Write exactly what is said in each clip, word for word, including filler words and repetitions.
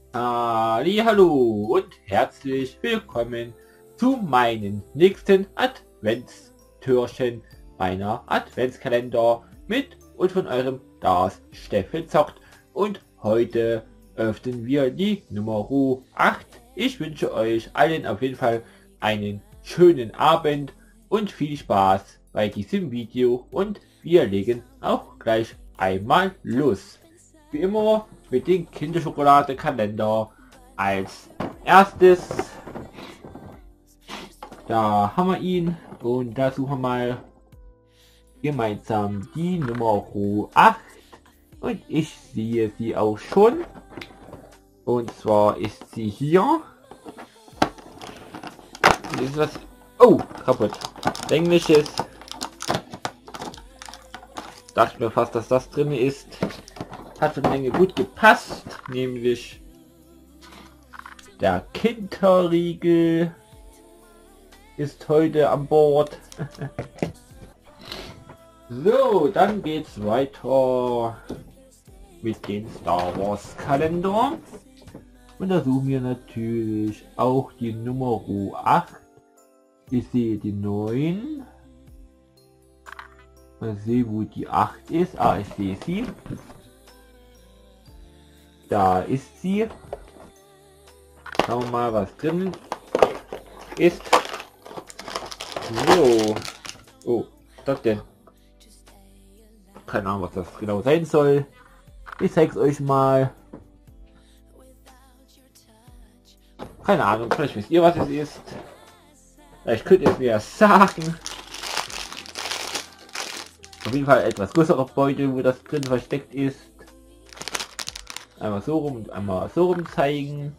Hallo und herzlich willkommen zu meinem nächsten Adventstürchen meiner Adventskalender mit und von eurem Das Steffen zockt. Und heute öffnen wir die Nummer acht. Ich wünsche euch allen auf jeden Fall einen schönen Abend und viel Spaß bei diesem Video, und wir legen auch gleich einmal los. Wie immer mit dem Kinderschokolade-Kalender als erstes. Da haben wir ihn und da suchen wir mal gemeinsam die Nummer acht und ich sehe sie auch schon, und zwar ist sie hier. Das ist was, oh, kaputt, englisches. Dachte mir fast, dass das drin ist. Hat von der Menge gut gepasst, nämlich der Kinderriegel ist heute an Bord. So, dann geht's weiter mit dem Star Wars Kalender. Und da suchen wir natürlich auch die Nummer acht. Ich sehe die neun. Mal sehen, wo die acht ist. Ah, ich sehe sie. Da ist sie. Schauen wir mal, was drin ist. So. Oh, das denn? Keine Ahnung, was das genau sein soll. Ich zeige es euch mal. Keine Ahnung, vielleicht wisst ihr, was es ist. Ich könnte es mir sagen. Auf jeden Fall etwas größere Beutel, wo das drin versteckt ist. Einmal so rum und einmal so rum zeigen.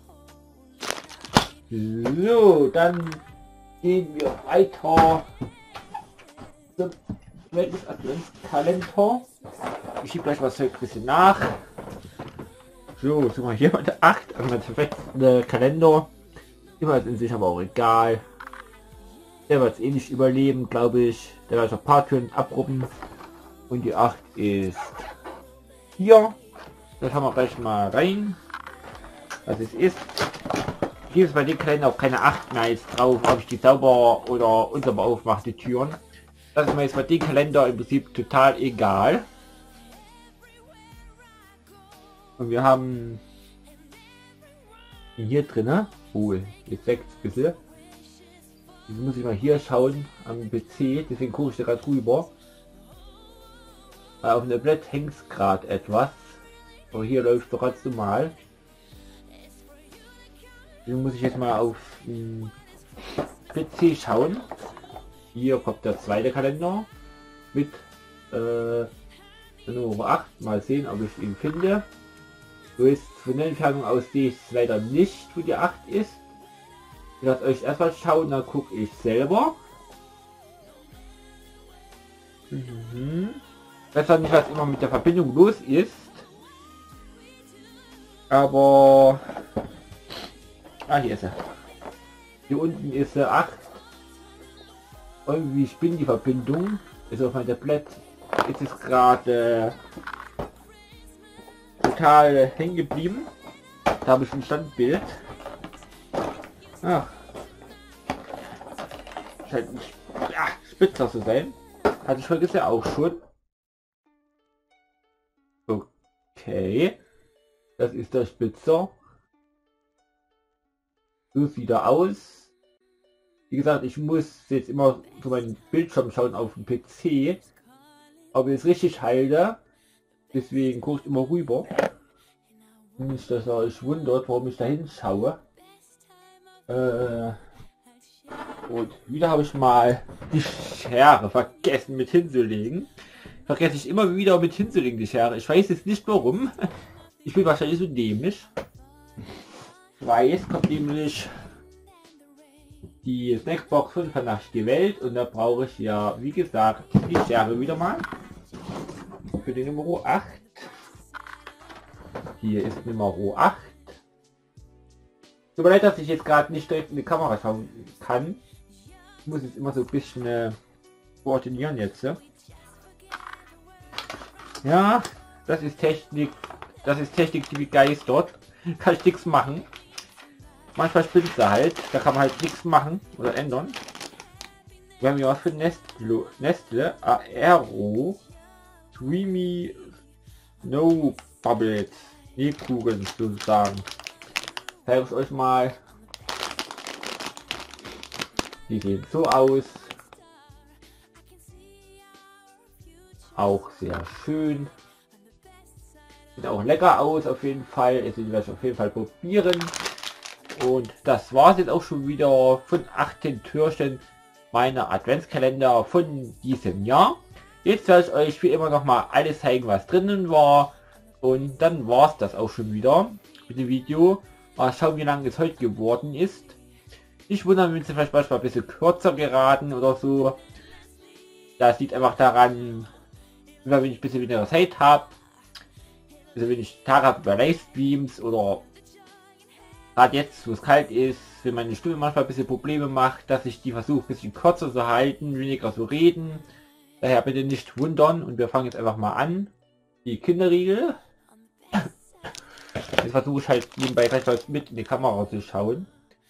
So, dann gehen wir weiter zum Adventskalender. Ich schiebe gleich was ein bisschen nach. So, so mal hier mit acht, also der Kalender. Immer in sich, aber auch egal. Der wird es eh nicht überleben, glaube ich. Der wird noch ein paar Türen abruppen. Und die acht ist hier. Das haben wir gleich mal rein. Was es ist. Hier ist bei den Kalender auch keine acht mehr jetzt drauf, ob ich die sauber oder unsauber aufmache, die Türen. Das ist mir jetzt bei den Kalender im Prinzip total egal. Und wir haben hier drinne, oh, jetzt wächst ein bisschen. Jetzt muss ich mal hier schauen am P C, deswegen gucke ich da gerade rüber. Auf dem Tablet hängt es gerade etwas. Aber hier läuft doch ganz normal. Dann muss ich jetzt mal auf den P C schauen. Hier kommt der zweite Kalender mit äh, Nummer acht. Mal sehen, ob ich ihn finde. So ist von der Entfernung aus sehe ich leider nicht, wo die acht ist. Ich lasse euch erstmal schauen, dann gucke ich selber. Mhm. Ich weiß nicht, was immer mit der Verbindung los ist. Aber... Ah, hier ist er. Hier unten ist er acht. Irgendwie spinnt die Verbindung. Ist auf meinem Tablet. Jetzt ist gerade äh, total hängen geblieben. Da habe ich ein Standbild. Ach. Scheint nicht ja, spitzer zu sein. Hatte ich heute ja auch schon. Okay. Das ist der Spitzer. So sieht er aus. Wie gesagt, ich muss jetzt immer zu meinem Bildschirm schauen auf dem P C, ob ich es richtig halte. Deswegen gucke ich immer rüber. Nicht, dass ihr euch wundert, warum ich dahin schaue. Äh, und wieder habe ich mal die Schere vergessen mit hinzulegen. Vergesse ich immer wieder mit hinzulegen, die Schere. Ich weiß jetzt nicht warum. Ich bin wahrscheinlich so dämlich. Weil es kommt nämlich die Snackbox von Vernascht die Welt und da brauche ich ja, wie gesagt, die Schere wieder mal. Für die Nummer acht. Hier ist Nummer acht. Tut mir leid, dass ich jetzt gerade nicht direkt in die Kamera schauen kann. Ich muss jetzt immer so ein bisschen äh, koordinieren jetzt. Ja? Ja, das ist Technik das ist Technik, die begeistert. Kann ich nichts machen. Manchmal spinnt sie halt, da kann man halt nichts machen oder ändern. Wir haben hier was für Nestle, Nestle Aero Dreamy No Bubbles, Nebkugeln sozusagen. Zeige ich euch mal. Die sehen so aus. Auch sehr schön. Sieht auch lecker aus auf jeden Fall. Ich werde es auf jeden Fall probieren. Und das war es jetzt auch schon wieder von achtzehn Türchen meiner Adventskalender von diesem Jahr. Jetzt werde ich euch wie immer noch mal alles zeigen, was drinnen war. Und dann war es das auch schon wieder mit dem Video. Mal schauen, wie lange es heute geworden ist. Ich wundere, wenn es vielleicht manchmal ein bisschen kürzer geraten oder so. Das liegt einfach daran, wenn ich ein bisschen weniger Zeit habe. Also wenn ich Tage habe über Livestreams oder gerade jetzt, wo es kalt ist, wenn meine Stimme manchmal ein bisschen Probleme macht, dass ich die versuche ein bisschen kürzer zu halten, weniger zu reden. Daher bitte nicht wundern und wir fangen jetzt einfach mal an. Die Kinderriegel. Jetzt versuche ich halt nebenbei gleich mal mit in die Kamera zu schauen.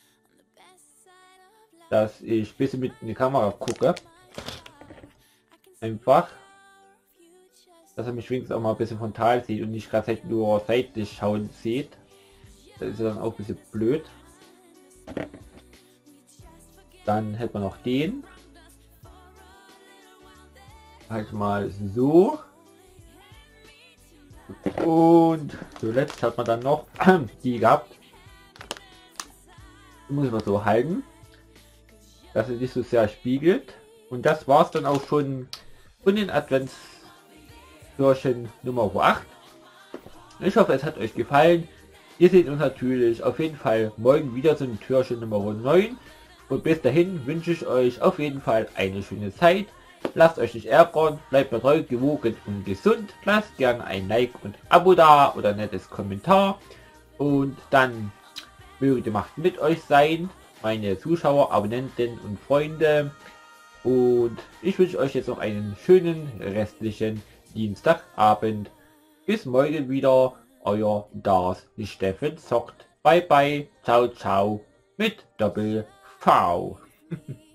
Dass ich ein bisschen mit in die Kamera gucke. Einfach. Dass er mich wenigstens auch mal ein bisschen frontal sieht und nicht gerade nur seitlich schauen sieht. Das ist ja dann auch ein bisschen blöd. Dann hätte man noch den. Halt mal so. Und zuletzt hat man dann noch die gehabt. Die muss man so halten, dass es nicht so sehr spiegelt. Und das war es dann auch schon von den Adventstürchen Nummer acht. Ich hoffe, es hat euch gefallen. Ihr seht uns natürlich auf jeden Fall morgen wieder zum Türchen Nummer neun. Und bis dahin wünsche ich euch auf jeden Fall eine schöne Zeit. Lasst euch nicht ärgern, bleibt mir treu, gewogen und gesund. Lasst gerne ein Like und Abo da oder ein nettes Kommentar. Und dann möge die Macht mit euch sein, meine Zuschauer, Abonnenten und Freunde. Und ich wünsche euch jetzt noch einen schönen restlichen Dienstagabend. Bis morgen wieder, euer Das Steffen zockt. Bye bye, ciao ciao mit Doppel V.